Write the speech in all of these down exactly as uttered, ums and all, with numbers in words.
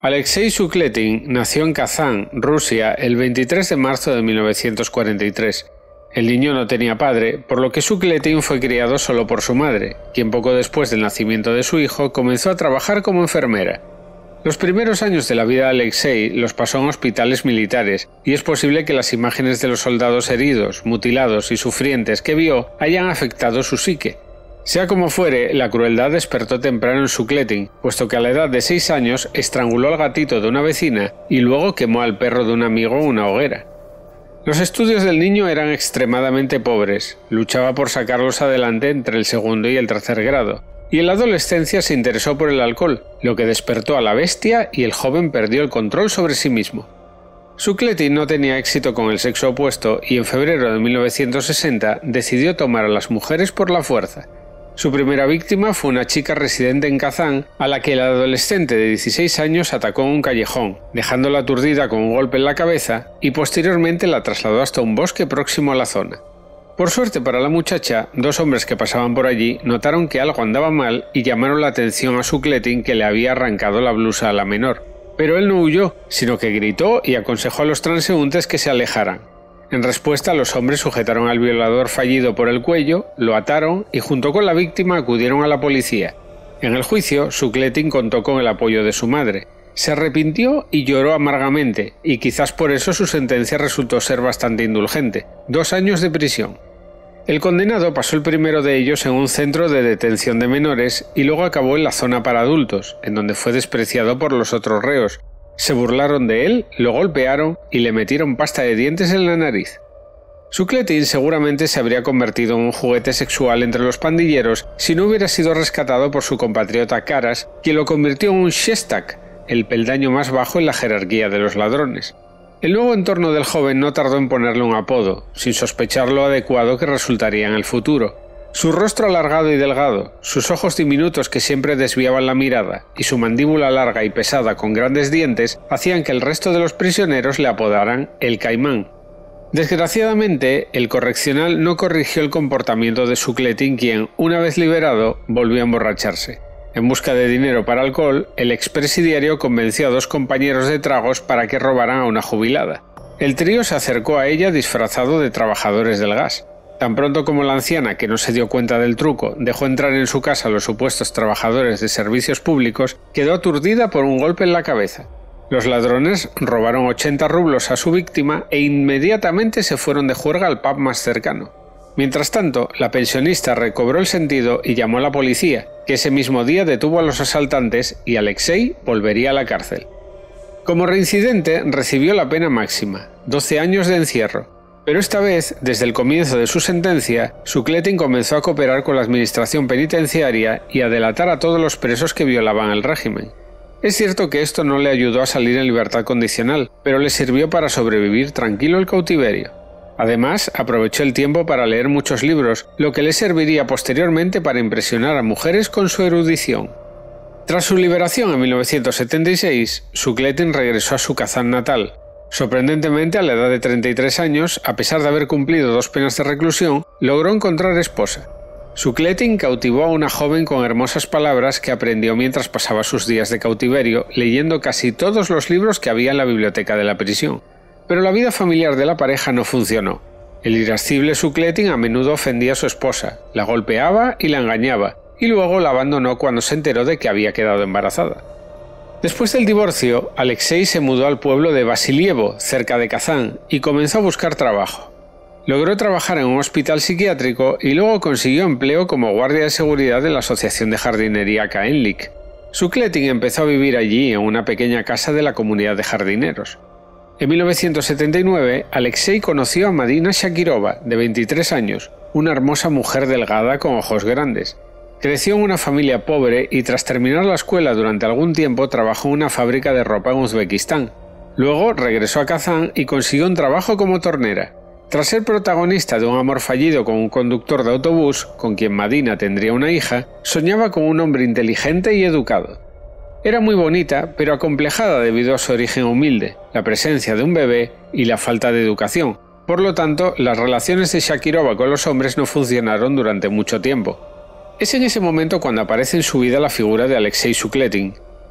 Alexei Sukletin nació en Kazán, Rusia, el veintitrés de marzo de mil novecientos cuarenta y tres. El niño no tenía padre, por lo que Sukletin fue criado solo por su madre, quien poco después del nacimiento de su hijo comenzó a trabajar como enfermera. Los primeros años de la vida de Alexei los pasó en hospitales militares, y es posible que las imágenes de los soldados heridos, mutilados y sufrientes que vio hayan afectado su psique. Sea como fuere, la crueldad despertó temprano en Sukletin, puesto que a la edad de seis años estranguló al gatito de una vecina y luego quemó al perro de un amigo en una hoguera. Los estudios del niño eran extremadamente pobres, luchaba por sacarlos adelante entre el segundo y el tercer grado, y en la adolescencia se interesó por el alcohol, lo que despertó a la bestia y el joven perdió el control sobre sí mismo. Sukletin no tenía éxito con el sexo opuesto y en febrero de mil novecientos sesenta decidió tomar a las mujeres por la fuerza. Su primera víctima fue una chica residente en Kazán, a la que el adolescente de dieciséis años atacó en un callejón, dejándola aturdida con un golpe en la cabeza, y posteriormente la trasladó hasta un bosque próximo a la zona. Por suerte para la muchacha, dos hombres que pasaban por allí notaron que algo andaba mal y llamaron la atención a Sukletin, que le había arrancado la blusa a la menor. Pero él no huyó, sino que gritó y aconsejó a los transeúntes que se alejaran. En respuesta, los hombres sujetaron al violador fallido por el cuello, lo ataron y junto con la víctima acudieron a la policía. En el juicio, Sukletin contó con el apoyo de su madre. Se arrepintió y lloró amargamente, y quizás por eso su sentencia resultó ser bastante indulgente: dos años de prisión. El condenado pasó el primero de ellos en un centro de detención de menores y luego acabó en la zona para adultos, en donde fue despreciado por los otros reos. Se burlaron de él, lo golpearon y le metieron pasta de dientes en la nariz. Sukletin seguramente se habría convertido en un juguete sexual entre los pandilleros si no hubiera sido rescatado por su compatriota Karas, quien lo convirtió en un shestak, el peldaño más bajo en la jerarquía de los ladrones. El nuevo entorno del joven no tardó en ponerle un apodo, sin sospechar lo adecuado que resultaría en el futuro. Su rostro alargado y delgado, sus ojos diminutos que siempre desviaban la mirada y su mandíbula larga y pesada con grandes dientes hacían que el resto de los prisioneros le apodaran el Caimán. Desgraciadamente, el correccional no corrigió el comportamiento de Sukletin, quien, una vez liberado, volvió a emborracharse. En busca de dinero para alcohol, el expresidiario convenció a dos compañeros de tragos para que robaran a una jubilada. El trío se acercó a ella disfrazado de trabajadores del gas. Tan pronto como la anciana, que no se dio cuenta del truco, dejó entrar en su casa a los supuestos trabajadores de servicios públicos, quedó aturdida por un golpe en la cabeza. Los ladrones robaron ochenta rublos a su víctima e inmediatamente se fueron de juerga al pub más cercano. Mientras tanto, la pensionista recobró el sentido y llamó a la policía, que ese mismo día detuvo a los asaltantes y Alexei volvería a la cárcel. Como reincidente, recibió la pena máxima, doce años de encierro. Pero esta vez, desde el comienzo de su sentencia, Sukletin comenzó a cooperar con la administración penitenciaria y a delatar a todos los presos que violaban el régimen. Es cierto que esto no le ayudó a salir en libertad condicional, pero le sirvió para sobrevivir tranquilo el cautiverio. Además, aprovechó el tiempo para leer muchos libros, lo que le serviría posteriormente para impresionar a mujeres con su erudición. Tras su liberación en mil novecientos setenta y seis, Sukletin regresó a su Kazán natal. Sorprendentemente, a la edad de treinta y tres años, a pesar de haber cumplido dos penas de reclusión, logró encontrar esposa. Sukletin cautivó a una joven con hermosas palabras que aprendió mientras pasaba sus días de cautiverio, leyendo casi todos los libros que había en la biblioteca de la prisión. Pero la vida familiar de la pareja no funcionó. El irascible Sukletin a menudo ofendía a su esposa, la golpeaba y la engañaba, y luego la abandonó cuando se enteró de que había quedado embarazada. Después del divorcio, Alexei se mudó al pueblo de Vasilievo, cerca de Kazán, y comenzó a buscar trabajo. Logró trabajar en un hospital psiquiátrico y luego consiguió empleo como guardia de seguridad de la Asociación de Jardinería Kaenlik. Sukletin empezó a vivir allí en una pequeña casa de la comunidad de jardineros. En mil novecientos setenta y nueve, Alexei conoció a Madina Shakirova, de veintitrés años, una hermosa mujer delgada con ojos grandes. Creció en una familia pobre y tras terminar la escuela durante algún tiempo trabajó en una fábrica de ropa en Uzbekistán. Luego regresó a Kazán y consiguió un trabajo como tornera. Tras ser protagonista de un amor fallido con un conductor de autobús, con quien Madina tendría una hija, soñaba con un hombre inteligente y educado. Era muy bonita, pero acomplejada debido a su origen humilde, la presencia de un bebé y la falta de educación. Por lo tanto, las relaciones de Shakirova con los hombres no funcionaron durante mucho tiempo. Es en ese momento cuando aparece en su vida la figura de Alexei Sukletin.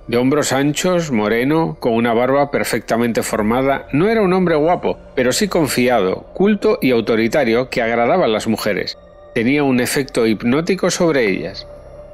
De hombros anchos, moreno, con una barba perfectamente formada, no era un hombre guapo, pero sí confiado, culto y autoritario que agradaba a las mujeres. Tenía un efecto hipnótico sobre ellas.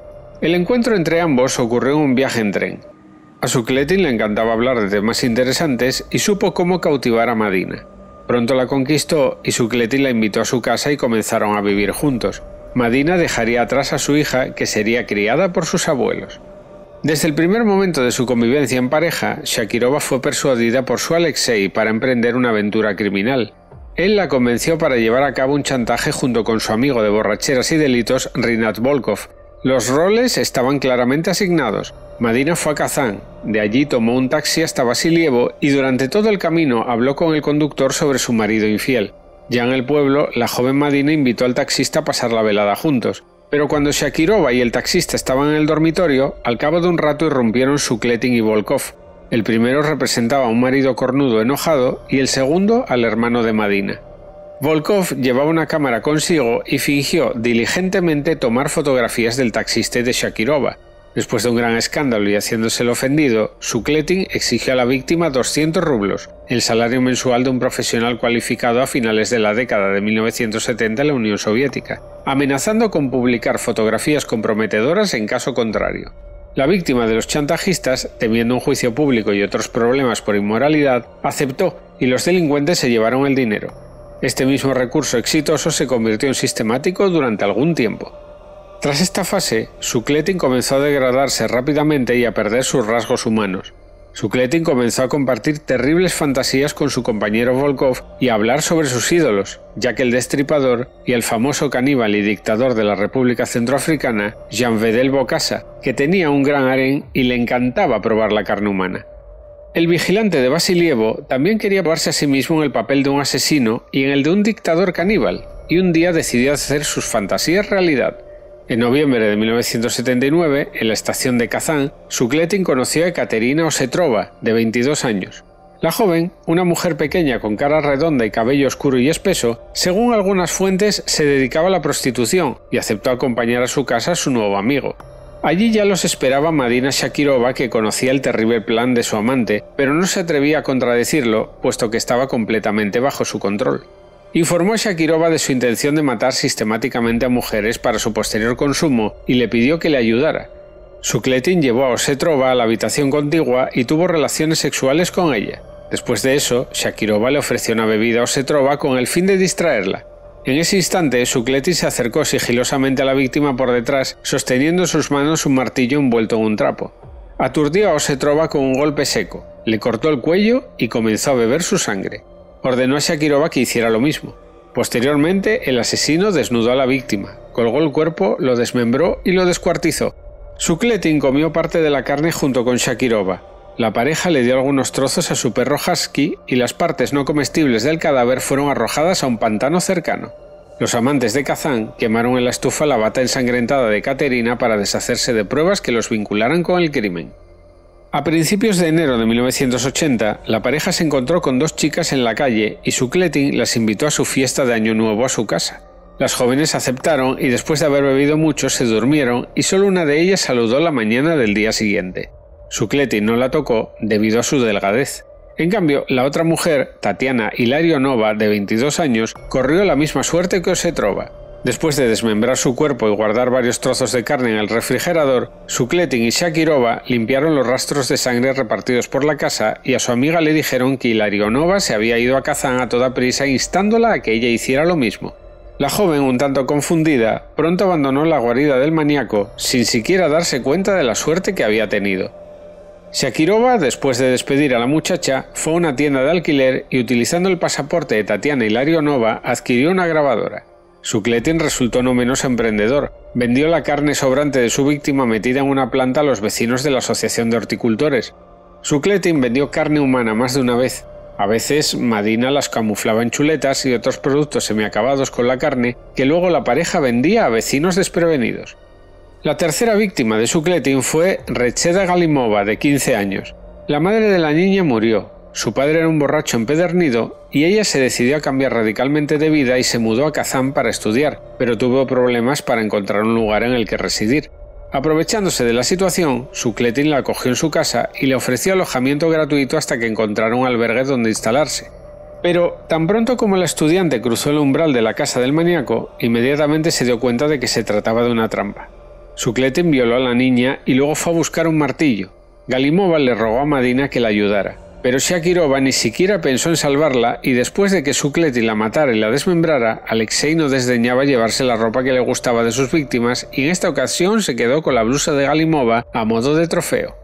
El encuentro entre ambos ocurrió en un viaje en tren. A Sukletin le encantaba hablar de temas interesantes y supo cómo cautivar a Madina. Pronto la conquistó y Sukletin la invitó a su casa y comenzaron a vivir juntos. Madina dejaría atrás a su hija, que sería criada por sus abuelos. Desde el primer momento de su convivencia en pareja, Shakirova fue persuadida por su Alexei para emprender una aventura criminal. Él la convenció para llevar a cabo un chantaje junto con su amigo de borracheras y delitos, Rinat Volkov. Los roles estaban claramente asignados. Madina fue a Kazán, de allí tomó un taxi hasta Vasilievo y durante todo el camino habló con el conductor sobre su marido infiel. Ya en el pueblo, la joven Madina invitó al taxista a pasar la velada juntos. Pero cuando Shakirova y el taxista estaban en el dormitorio, al cabo de un rato irrumpieron Sukletin y Volkov. El primero representaba a un marido cornudo enojado y el segundo al hermano de Madina. Volkov llevaba una cámara consigo y fingió diligentemente tomar fotografías del taxista y de Shakirova. Después de un gran escándalo y haciéndose el ofendido, Sukletin exigió a la víctima doscientos rublos, el salario mensual de un profesional cualificado a finales de la década de mil novecientos setenta en la Unión Soviética, amenazando con publicar fotografías comprometedoras en caso contrario. La víctima de los chantajistas, temiendo un juicio público y otros problemas por inmoralidad, aceptó y los delincuentes se llevaron el dinero. Este mismo recurso exitoso se convirtió en sistemático durante algún tiempo. Tras esta fase, Sukletin comenzó a degradarse rápidamente y a perder sus rasgos humanos. Sukletin comenzó a compartir terribles fantasías con su compañero Volkov y a hablar sobre sus ídolos, ya que el Destripador y el famoso caníbal y dictador de la República Centroafricana, Jean-Vedel Bokassa, que tenía un gran harén y le encantaba probar la carne humana. El vigilante de Vasilievo también quería probarse a sí mismo en el papel de un asesino y en el de un dictador caníbal, y un día decidió hacer sus fantasías realidad. En noviembre de mil novecientos setenta y nueve, en la estación de Kazán, Sukletin conoció a Ekaterina Osetrova, de veintidós años. La joven, una mujer pequeña con cara redonda y cabello oscuro y espeso, según algunas fuentes se dedicaba a la prostitución y aceptó acompañar a su casa a su nuevo amigo. Allí ya los esperaba Madina Shakirova, que conocía el terrible plan de su amante, pero no se atrevía a contradecirlo, puesto que estaba completamente bajo su control. Informó a Shakirova de su intención de matar sistemáticamente a mujeres para su posterior consumo y le pidió que le ayudara. Sukletin llevó a Osetrova a la habitación contigua y tuvo relaciones sexuales con ella. Después de eso, Shakirova le ofreció una bebida a Osetrova con el fin de distraerla. En ese instante, Sukletin se acercó sigilosamente a la víctima por detrás, sosteniendo en sus manos un martillo envuelto en un trapo. Aturdió a Osetrova con un golpe seco, le cortó el cuello y comenzó a beber su sangre. Ordenó a Shakirova que hiciera lo mismo. Posteriormente, el asesino desnudó a la víctima, colgó el cuerpo, lo desmembró y lo descuartizó. Sukletin comió parte de la carne junto con Shakirova. La pareja le dio algunos trozos a su perro husky y las partes no comestibles del cadáver fueron arrojadas a un pantano cercano. Los amantes de Kazán quemaron en la estufa la bata ensangrentada de Katerina para deshacerse de pruebas que los vincularan con el crimen. A principios de enero de mil novecientos ochenta, la pareja se encontró con dos chicas en la calle y Sukletin las invitó a su fiesta de Año Nuevo a su casa. Las jóvenes aceptaron y después de haber bebido mucho se durmieron y solo una de ellas saludó la mañana del día siguiente. Sukletin no la tocó debido a su delgadez. En cambio, la otra mujer, Tatiana Hilarionova, de veintidós años, corrió la misma suerte que Osetrova. Después de desmembrar su cuerpo y guardar varios trozos de carne en el refrigerador, Sukletin y Shakirova limpiaron los rastros de sangre repartidos por la casa y a su amiga le dijeron que Hilarionova se había ido a Kazán a toda prisa instándola a que ella hiciera lo mismo. La joven, un tanto confundida, pronto abandonó la guarida del maníaco sin siquiera darse cuenta de la suerte que había tenido. Shakirova, después de despedir a la muchacha, fue a una tienda de alquiler y utilizando el pasaporte de Tatiana Hilarionova adquirió una grabadora. Sukletin resultó no menos emprendedor. Vendió la carne sobrante de su víctima metida en una planta a los vecinos de la Asociación de Horticultores. Sukletin vendió carne humana más de una vez. A veces Madina las camuflaba en chuletas y otros productos semiacabados con la carne que luego la pareja vendía a vecinos desprevenidos. La tercera víctima de Sukletin fue Recheda Galimova, de quince años. La madre de la niña murió. Su padre era un borracho empedernido y ella se decidió a cambiar radicalmente de vida y se mudó a Kazán para estudiar, pero tuvo problemas para encontrar un lugar en el que residir. Aprovechándose de la situación, Sukletin la acogió en su casa y le ofreció alojamiento gratuito hasta que encontrara un albergue donde instalarse. Pero, tan pronto como la estudiante cruzó el umbral de la casa del maníaco, inmediatamente se dio cuenta de que se trataba de una trampa. Sukletin violó a la niña y luego fue a buscar un martillo. Galimova le rogó a Madina que la ayudara, pero Shakirova ni siquiera pensó en salvarla y después de que Sukletin la matara y la desmembrara, Alexei no desdeñaba llevarse la ropa que le gustaba de sus víctimas y en esta ocasión se quedó con la blusa de Galimova a modo de trofeo.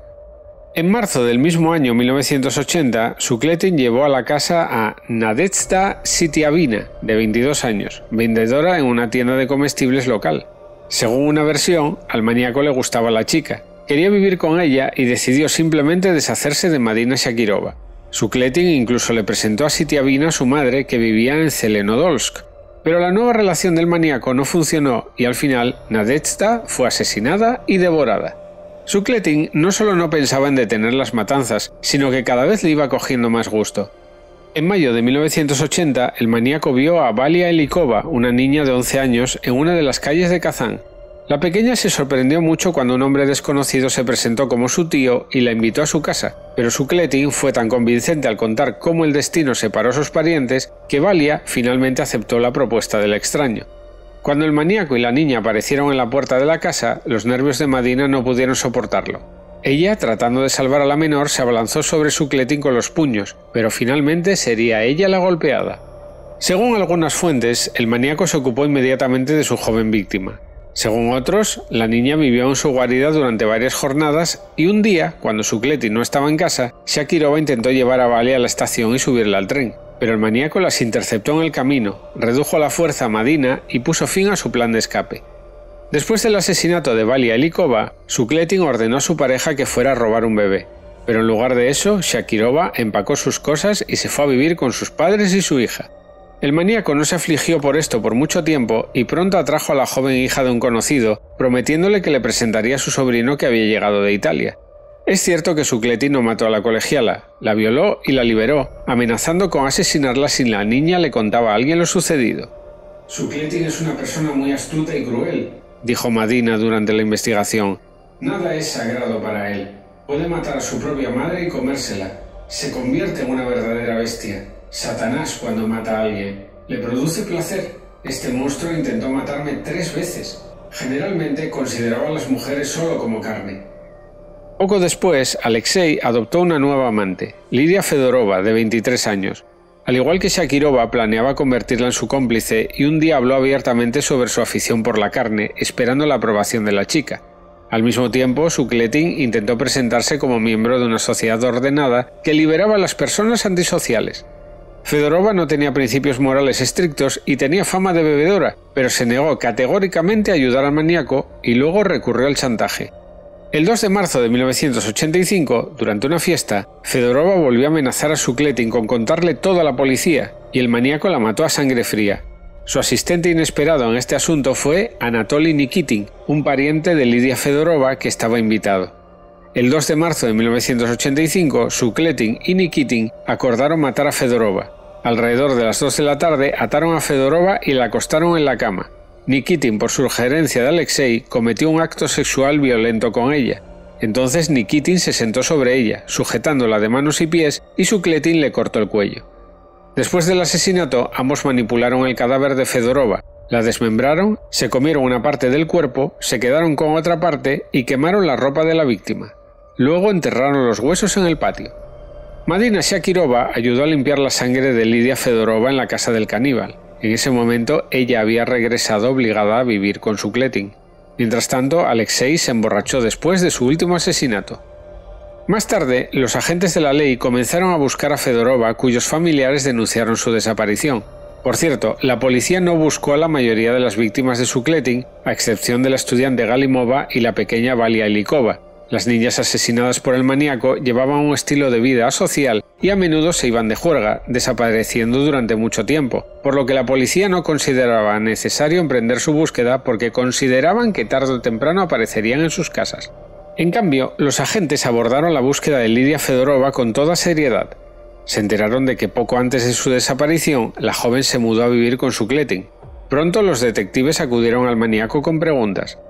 En marzo del mismo año mil novecientos ochenta, Sukletin llevó a la casa a Nadezhda Sitiavina, de veintidós años, vendedora en una tienda de comestibles local. Según una versión, al maníaco le gustaba la chica. Quería vivir con ella y decidió simplemente deshacerse de Madina Shakirova. Sukletin incluso le presentó a Sitiavina a su madre, que vivía en Zelenodolsk. Pero la nueva relación del maníaco no funcionó y al final Nadezhda fue asesinada y devorada. Sukletin no solo no pensaba en detener las matanzas, sino que cada vez le iba cogiendo más gusto. En mayo de mil novecientos ochenta, el maníaco vio a Valia Elikova, una niña de once años, en una de las calles de Kazán. La pequeña se sorprendió mucho cuando un hombre desconocido se presentó como su tío y la invitó a su casa, pero Sukletin fue tan convincente al contar cómo el destino separó a sus parientes que Valia finalmente aceptó la propuesta del extraño. Cuando el maníaco y la niña aparecieron en la puerta de la casa, los nervios de Madina no pudieron soportarlo. Ella, tratando de salvar a la menor, se abalanzó sobre Sukletin con los puños, pero finalmente sería ella la golpeada. Según algunas fuentes, el maníaco se ocupó inmediatamente de su joven víctima. Según otros, la niña vivió en su guarida durante varias jornadas y un día, cuando Sukletin no estaba en casa, Shakirova intentó llevar a Valia a la estación y subirla al tren, pero el maníaco las interceptó en el camino, redujo a la fuerza a Madina y puso fin a su plan de escape. Después del asesinato de Valia Elikova, Sukletin ordenó a su pareja que fuera a robar un bebé, pero en lugar de eso, Shakirova empacó sus cosas y se fue a vivir con sus padres y su hija. El maníaco no se afligió por esto por mucho tiempo y pronto atrajo a la joven hija de un conocido, prometiéndole que le presentaría a su sobrino que había llegado de Italia. Es cierto que Sukletin no mató a la colegiala, la violó y la liberó, amenazando con asesinarla si la niña le contaba a alguien lo sucedido. «Sukletin es una persona muy astuta y cruel», dijo Madina durante la investigación. «Nada es sagrado para él. Puede matar a su propia madre y comérsela. Se convierte en una verdadera bestia. Satanás cuando mata a alguien. Le produce placer. Este monstruo intentó matarme tres veces. Generalmente consideraba a las mujeres solo como carne». Poco después, Alexei adoptó una nueva amante, Lidia Fedorova, de veintitrés años. Al igual que Shakirova, planeaba convertirla en su cómplice y un día habló abiertamente sobre su afición por la carne, esperando la aprobación de la chica. Al mismo tiempo, Sukletin intentó presentarse como miembro de una sociedad ordenada que liberaba a las personas antisociales. Fedorova no tenía principios morales estrictos y tenía fama de bebedora, pero se negó categóricamente a ayudar al maníaco y luego recurrió al chantaje. El dos de marzo de mil novecientos ochenta y cinco, durante una fiesta, Fedorova volvió a amenazar a Sukletin con contarle todo a la policía, y el maníaco la mató a sangre fría. Su asistente inesperado en este asunto fue Anatoly Nikitin, un pariente de Lidia Fedorova que estaba invitado. El dos de marzo de mil novecientos ochenta y cinco, Sukletin y Nikitin acordaron matar a Fedorova. Alrededor de las dos de la tarde ataron a Fedorova y la acostaron en la cama. Nikitin, por sugerencia de Alexei, cometió un acto sexual violento con ella. Entonces Nikitin se sentó sobre ella, sujetándola de manos y pies, y Sukletin le cortó el cuello. Después del asesinato, ambos manipularon el cadáver de Fedorova, la desmembraron, se comieron una parte del cuerpo, se quedaron con otra parte y quemaron la ropa de la víctima. Luego enterraron los huesos en el patio. Madina Shakirova ayudó a limpiar la sangre de Lidia Fedorova en la casa del caníbal. En ese momento ella había regresado obligada a vivir con Sukletin. Mientras tanto, Alexei se emborrachó después de su último asesinato. Más tarde, los agentes de la ley comenzaron a buscar a Fedorova, cuyos familiares denunciaron su desaparición. Por cierto, la policía no buscó a la mayoría de las víctimas de Sukletin, a excepción de la estudiante Galimova y la pequeña Valia Elikova. Las niñas asesinadas por el maníaco llevaban un estilo de vida asocial y a menudo se iban de juerga, desapareciendo durante mucho tiempo, por lo que la policía no consideraba necesario emprender su búsqueda porque consideraban que tarde o temprano aparecerían en sus casas. En cambio, los agentes abordaron la búsqueda de Lidia Fedorova con toda seriedad. Se enteraron de que poco antes de su desaparición, la joven se mudó a vivir con Sukletin. Pronto los detectives acudieron al maníaco con preguntas.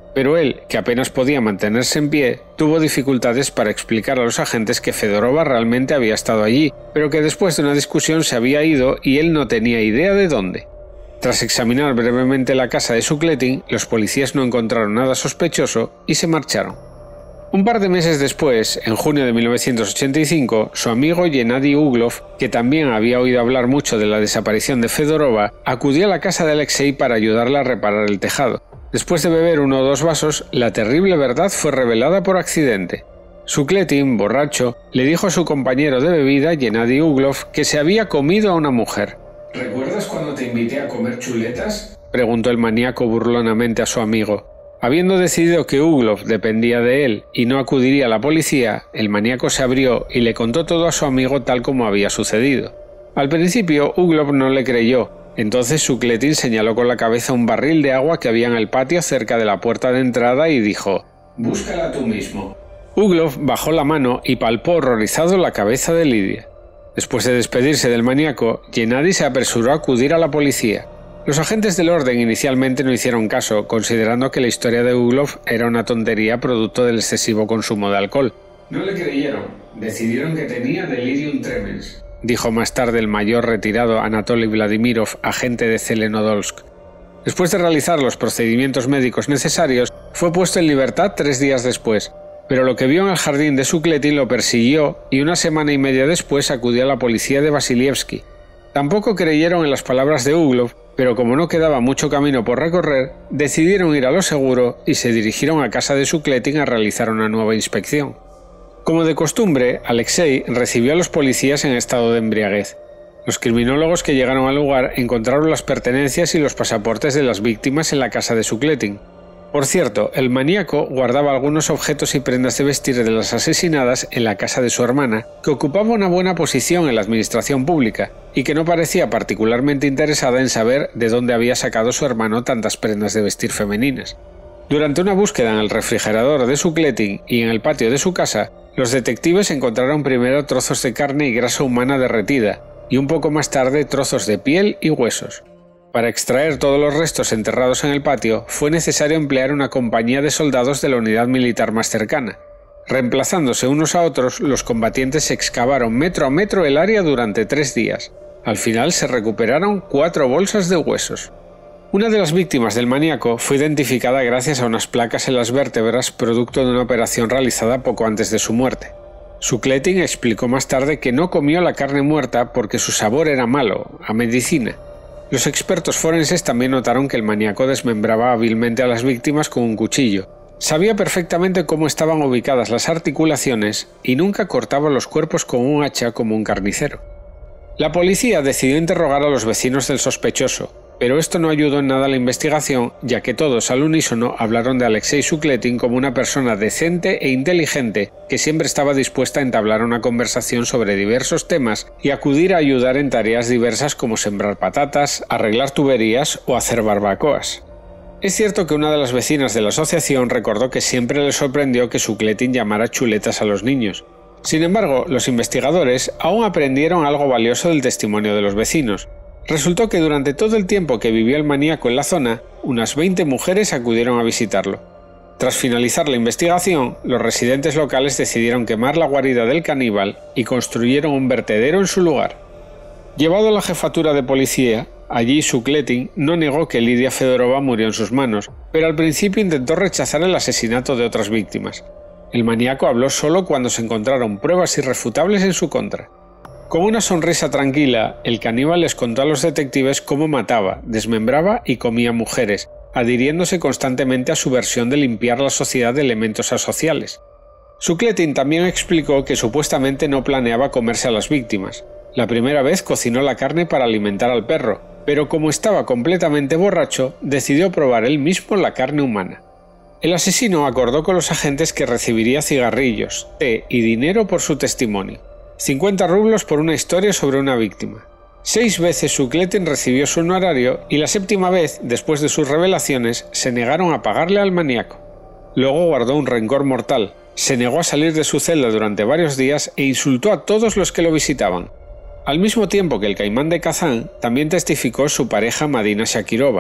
pero él, que apenas podía mantenerse en pie, tuvo dificultades para explicar a los agentes que Fedorova realmente había estado allí, pero que después de una discusión se había ido y él no tenía idea de dónde. Tras examinar brevemente la casa de Sukletin, los policías no encontraron nada sospechoso y se marcharon. Un par de meses después, en junio de mil novecientos ochenta y cinco, su amigo Gennady Uglov, que también había oído hablar mucho de la desaparición de Fedorova, acudió a la casa de Alexei para ayudarle a reparar el tejado. Después de beber uno o dos vasos, la terrible verdad fue revelada por accidente. Sukletin, borracho, le dijo a su compañero de bebida, Gennady Uglov, que se había comido a una mujer. ¿Recuerdas cuando te invité a comer chuletas?, preguntó el maníaco burlonamente a su amigo. Habiendo decidido que Uglov dependía de él y no acudiría a la policía, el maníaco se abrió y le contó todo a su amigo tal como había sucedido. Al principio, Uglov no le creyó. Entonces Sukletin señaló con la cabeza un barril de agua que había en el patio cerca de la puerta de entrada y dijo: «Búscala tú mismo». Uglov bajó la mano y palpó horrorizado la cabeza de Lidia. Después de despedirse del maníaco, Gennady se apresuró a acudir a la policía. Los agentes del orden inicialmente no hicieron caso, considerando que la historia de Uglov era una tontería producto del excesivo consumo de alcohol. «No le creyeron. Decidieron que tenía delirium tremens», dijo más tarde el mayor retirado Anatoly Vladimirov, agente de Zelenodolsk. Después de realizar los procedimientos médicos necesarios, fue puesto en libertad tres días después, pero lo que vio en el jardín de Sukletin lo persiguió y una semana y media después acudió a la policía de Vasilievsky. Tampoco creyeron en las palabras de Uglov, pero como no quedaba mucho camino por recorrer, decidieron ir a lo seguro y se dirigieron a casa de Sukletin a realizar una nueva inspección. Como de costumbre, Alexei recibió a los policías en estado de embriaguez. Los criminólogos que llegaron al lugar encontraron las pertenencias y los pasaportes de las víctimas en la casa de Sukletin. Por cierto, el maníaco guardaba algunos objetos y prendas de vestir de las asesinadas en la casa de su hermana, que ocupaba una buena posición en la administración pública y que no parecía particularmente interesada en saber de dónde había sacado su hermano tantas prendas de vestir femeninas. Durante una búsqueda en el refrigerador de Sukletin y en el patio de su casa, los detectives encontraron primero trozos de carne y grasa humana derretida, y un poco más tarde trozos de piel y huesos. Para extraer todos los restos enterrados en el patio, fue necesario emplear una compañía de soldados de la unidad militar más cercana. Reemplazándose unos a otros, los combatientes excavaron metro a metro el área durante tres días. Al final se recuperaron cuatro bolsas de huesos. Una de las víctimas del maníaco fue identificada gracias a unas placas en las vértebras producto de una operación realizada poco antes de su muerte. Sukletin explicó más tarde que no comió la carne muerta porque su sabor era malo, a medicina. Los expertos forenses también notaron que el maníaco desmembraba hábilmente a las víctimas con un cuchillo. Sabía perfectamente cómo estaban ubicadas las articulaciones y nunca cortaba los cuerpos con un hacha como un carnicero. La policía decidió interrogar a los vecinos del sospechoso, pero esto no ayudó en nada a la investigación, ya que todos al unísono hablaron de Alexei Sukletin como una persona decente e inteligente que siempre estaba dispuesta a entablar una conversación sobre diversos temas y acudir a ayudar en tareas diversas como sembrar patatas, arreglar tuberías o hacer barbacoas. Es cierto que una de las vecinas de la asociación recordó que siempre le sorprendió que Sukletin llamara chuletas a los niños. Sin embargo, los investigadores aún aprendieron algo valioso del testimonio de los vecinos. Resultó que durante todo el tiempo que vivió el maníaco en la zona, unas veinte mujeres acudieron a visitarlo. Tras finalizar la investigación, los residentes locales decidieron quemar la guarida del caníbal y construyeron un vertedero en su lugar. Llevado a la jefatura de policía, allí Sukletin no negó que Lidia Fedorova murió en sus manos, pero al principio intentó rechazar el asesinato de otras víctimas. El maníaco habló solo cuando se encontraron pruebas irrefutables en su contra. Con una sonrisa tranquila, el caníbal les contó a los detectives cómo mataba, desmembraba y comía mujeres, adhiriéndose constantemente a su versión de limpiar la sociedad de elementos asociales. Sukletin también explicó que supuestamente no planeaba comerse a las víctimas. La primera vez cocinó la carne para alimentar al perro, pero como estaba completamente borracho, decidió probar él mismo la carne humana. El asesino acordó con los agentes que recibiría cigarrillos, té y dinero por su testimonio. cincuenta rublos por una historia sobre una víctima. Seis veces Sukletin recibió su honorario y la séptima vez, después de sus revelaciones, se negaron a pagarle al maníaco. Luego guardó un rencor mortal, se negó a salir de su celda durante varios días e insultó a todos los que lo visitaban. Al mismo tiempo que el caimán de Kazán, también testificó su pareja Madina Shakirova.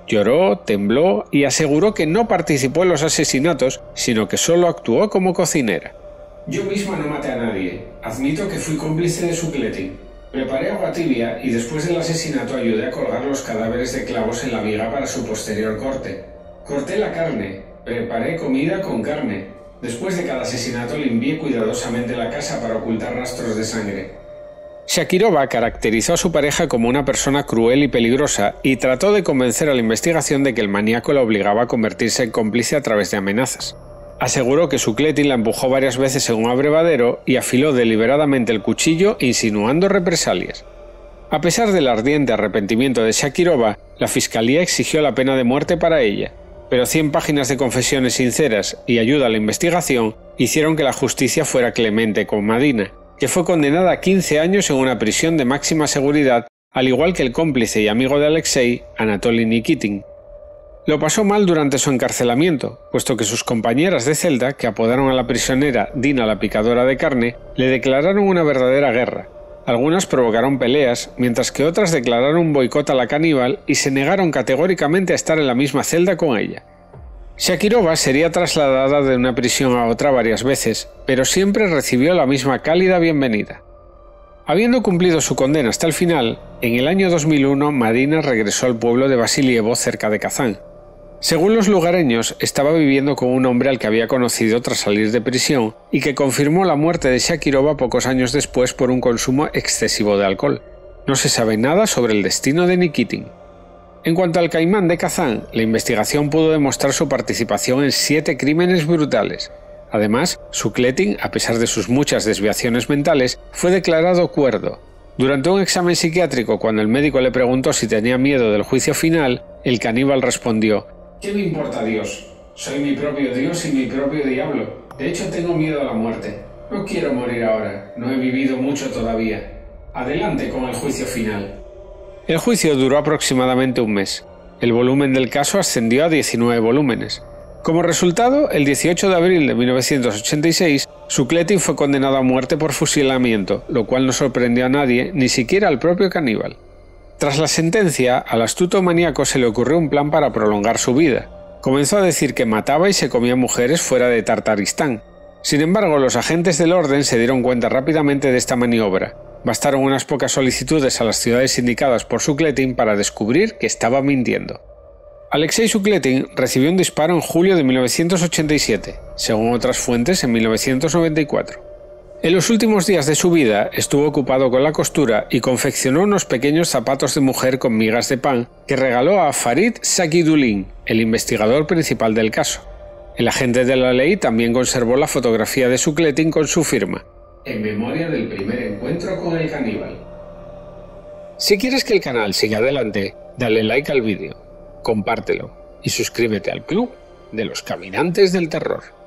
Lloró, tembló y aseguró que no participó en los asesinatos, sino que solo actuó como cocinera. Yo misma no maté a nadie. Admito que fui cómplice de Sucletin. Preparé agua tibia y después del asesinato ayudé a colgar los cadáveres de clavos en la viga para su posterior corte. Corté la carne. Preparé comida con carne. Después de cada asesinato limpié cuidadosamente la casa para ocultar rastros de sangre. Shakirova caracterizó a su pareja como una persona cruel y peligrosa y trató de convencer a la investigación de que el maníaco la obligaba a convertirse en cómplice a través de amenazas. Aseguró que Sucletin la empujó varias veces en un abrevadero y afiló deliberadamente el cuchillo insinuando represalias. A pesar del ardiente arrepentimiento de Shakirova, la fiscalía exigió la pena de muerte para ella, pero cien páginas de confesiones sinceras y ayuda a la investigación hicieron que la justicia fuera clemente con Madina, que fue condenada a quince años en una prisión de máxima seguridad, al igual que el cómplice y amigo de Alexei, Anatoly Nikitin. Lo pasó mal durante su encarcelamiento, puesto que sus compañeras de celda, que apodaron a la prisionera Dina la picadora de carne, le declararon una verdadera guerra. Algunas provocaron peleas, mientras que otras declararon un boicot a la caníbal y se negaron categóricamente a estar en la misma celda con ella. Shakirova sería trasladada de una prisión a otra varias veces, pero siempre recibió la misma cálida bienvenida. Habiendo cumplido su condena hasta el final, en el año dos mil uno Madina regresó al pueblo de Vasilievo cerca de Kazán. Según los lugareños, estaba viviendo con un hombre al que había conocido tras salir de prisión y que confirmó la muerte de Shakirova pocos años después por un consumo excesivo de alcohol. No se sabe nada sobre el destino de Nikitin. En cuanto al caimán de Kazán, la investigación pudo demostrar su participación en siete crímenes brutales. Además, Sucletin, a pesar de sus muchas desviaciones mentales, fue declarado cuerdo. Durante un examen psiquiátrico, cuando el médico le preguntó si tenía miedo del juicio final, el caníbal respondió: ¿Qué me importa Dios? Soy mi propio Dios y mi propio diablo. De hecho, tengo miedo a la muerte. No quiero morir ahora. No he vivido mucho todavía. Adelante con el juicio final. El juicio duró aproximadamente un mes. El volumen del caso ascendió a diecinueve volúmenes. Como resultado, el dieciocho de abril de mil novecientos ochenta y seis, Sucletin fue condenado a muerte por fusilamiento, lo cual no sorprendió a nadie, ni siquiera al propio caníbal. Tras la sentencia, al astuto maníaco se le ocurrió un plan para prolongar su vida. Comenzó a decir que mataba y se comía mujeres fuera de Tartaristán. Sin embargo, los agentes del orden se dieron cuenta rápidamente de esta maniobra. Bastaron unas pocas solicitudes a las ciudades indicadas por Sucletin para descubrir que estaba mintiendo. Alexei Sucletin recibió un disparo en julio de mil novecientos ochenta y siete, según otras fuentes en mil novecientos noventa y cuatro. En los últimos días de su vida estuvo ocupado con la costura y confeccionó unos pequeños zapatos de mujer con migas de pan que regaló a Farid Sagidulin, el investigador principal del caso. El agente de la ley también conservó la fotografía de Sucletin con su firma. En memoria del primer encuentro con el caníbal. Si quieres que el canal siga adelante, dale like al vídeo, compártelo y suscríbete al Club de los Caminantes del Terror.